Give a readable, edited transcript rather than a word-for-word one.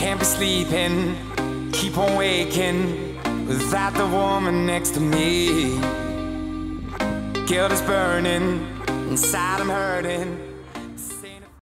can't be sleeping, keep on waking without the woman next to me. Guilt is burning, inside I'm hurting.